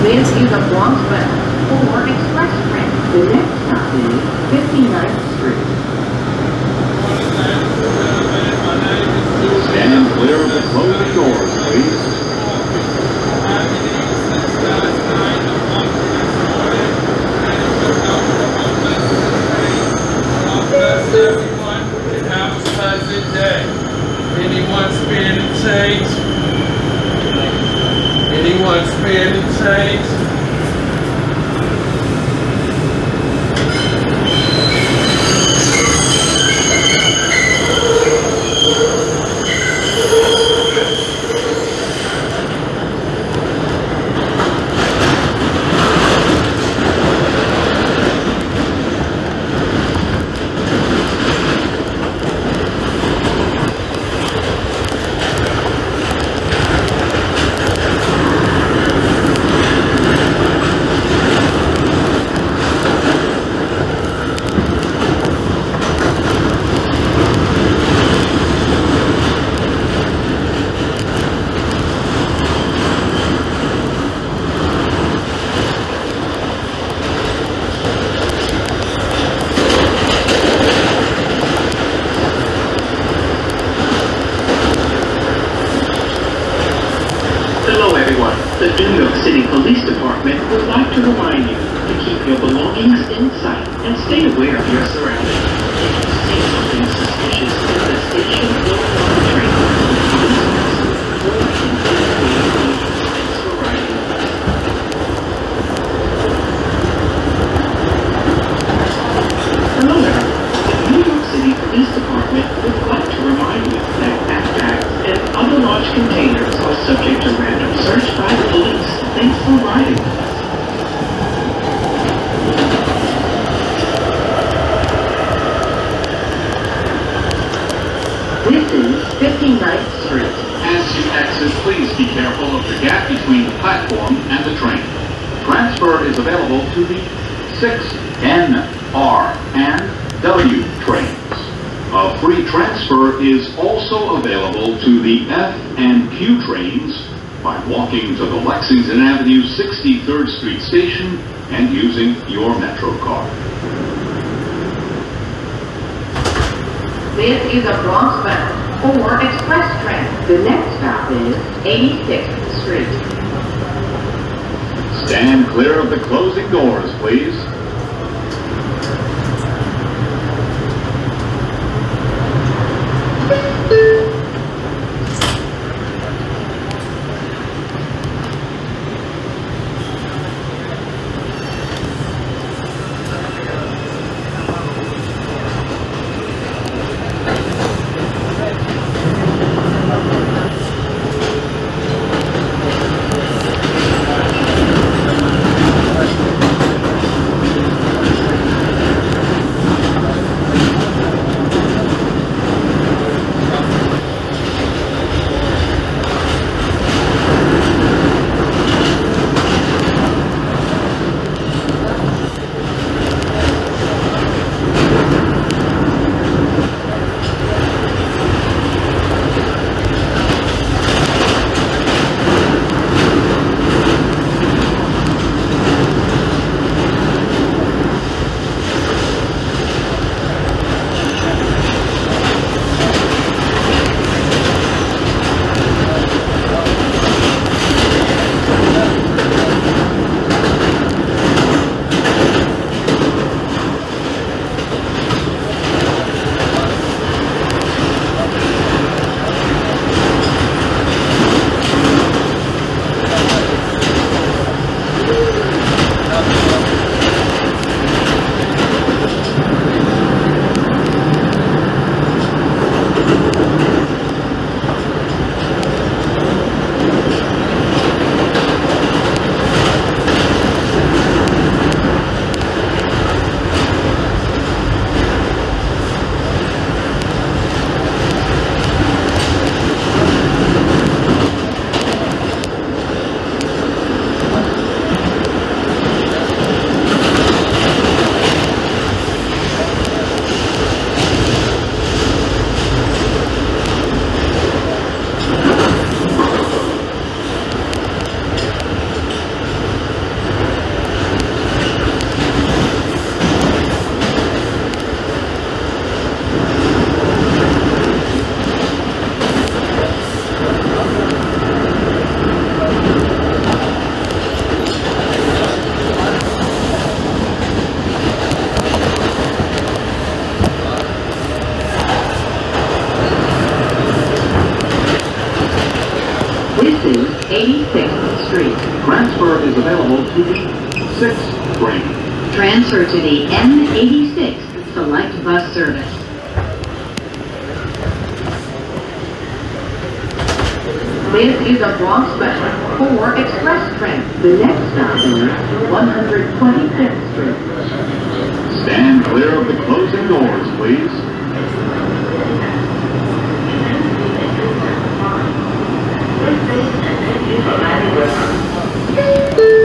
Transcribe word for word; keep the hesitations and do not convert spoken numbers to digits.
This is a Bronx-bound or express train. The next stop is fifty-ninth Street. Stand clear of the closing doors, please. Everyone, and have a pleasant day. Anyone spending change? Anyone spending change? The New York City Police Department would like to remind you to keep your belongings in sight and stay aware of your surroundings. If you see something suspicious in the station or on the train, please ask or indicate. Thanks for riding with us. Hello there. The New York City Police Department would like to remind you that backpacks and other large containers are subject to random search by the police. Thanks for riding with us. This is fifty-ninth Street. As you exit, please be careful of the gap between the platform and the train. Transfer is available to the six N, R, and W trains. A free transfer is also available to the F and Q trains by walking to the Lexington Avenue sixty-third Street station and using your Metro card. This is a Bronx-bound or express train. The next stop is eighty-sixth Street. Stand clear of the closing doors, please. This is eighty-sixth Street. Transfer is available to the sixth train. Transfer to the M eighty-six Select Bus Service. This is a Bronx Special four Express train. The next stop is one hundred twenty-fifth Street. Stand clear of the closing doors, please.